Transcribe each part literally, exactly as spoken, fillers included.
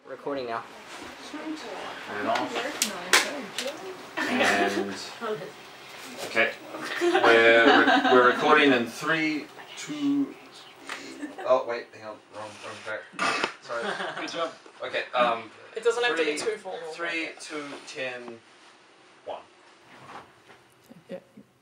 Recording now. And off. And okay, we're we're recording in three, two. Oh wait, hang on, wrong, wrong track. Sorry. Good job. Okay. Um. It doesn't three, have to be too formal. Three, two, ten, one. Yeah.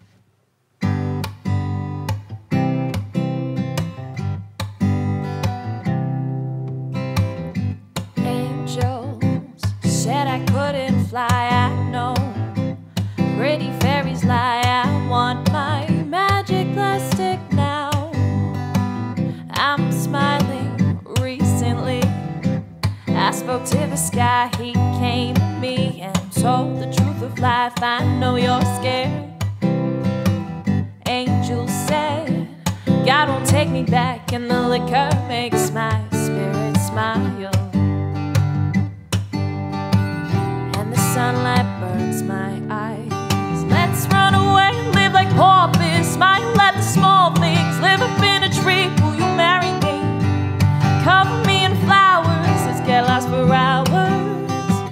Said I couldn't fly, I know. Pretty fairies lie, I want my magic plastic now. I'm smiling recently. I spoke to the sky, he came to me and told the truth of life. I know you're scared. Angel said, God won't take me back, and the liquor makes my spirit smile. Sunlight burns my eyes. Let's run away, live like paupers. Smile at the small things. Live up in a tree. Will you marry me? Cover me in flowers. Let's get lost for hours.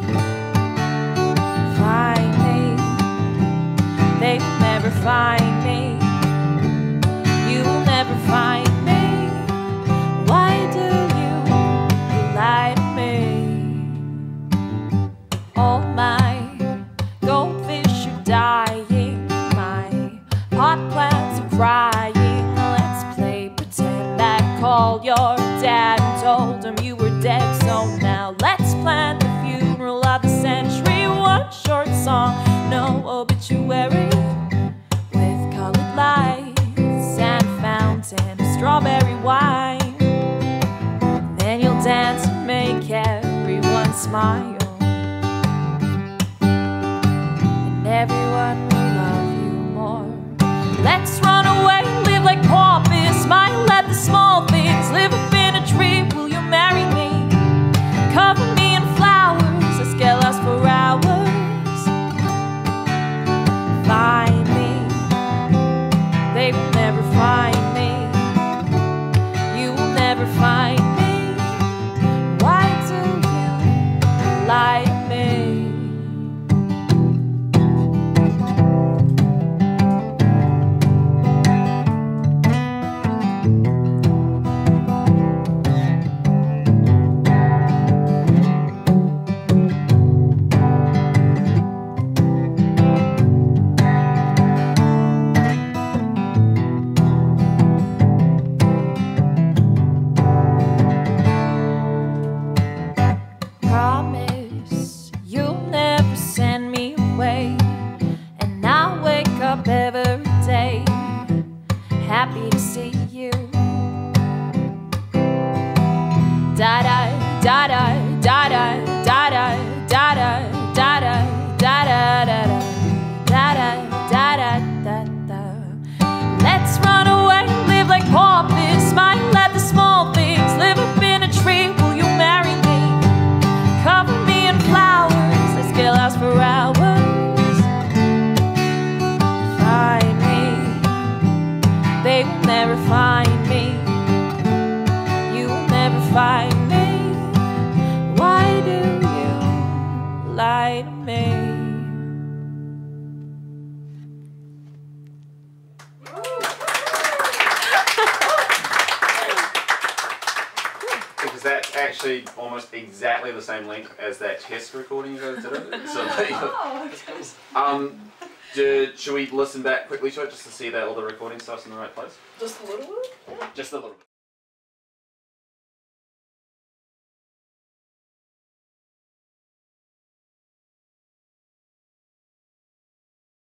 Find me. They will never find me. You will never find me. Why do you lie to me? All my goldfish are dying, my pot plants are crying. Let's play pretend I called your dad and told him you were dead. So now let's plan the funeral of the century. One short song, no obituary, with colored lights and fountain of strawberry wine. Then you'll dance and make everyone smile. Everyone will love you more. Let's run away, live like paupers. Smile at the small things. Live up in a tree. Will you marry me? Cover me in flowers. Let's get lost for hours. Find me. They will never find me. You will never find me. Why do you lie to me? Every day, happy to see you. Da da da da da da da da da da da da da da da da da da da. Let's run away, live like paupers. Smile at the small things. Live up in a tree. Will you marry me? Cover me in flowers. Let's get lost for hours. They will never find me. You will never find me. Why do you lie to me? Because that's actually almost exactly the same length as that test recording you guys did of it. So, Oh, okay. um, do, should we listen back quickly to it just to see that all the recording stuff's in the right place? Just a little bit? Just a little bit.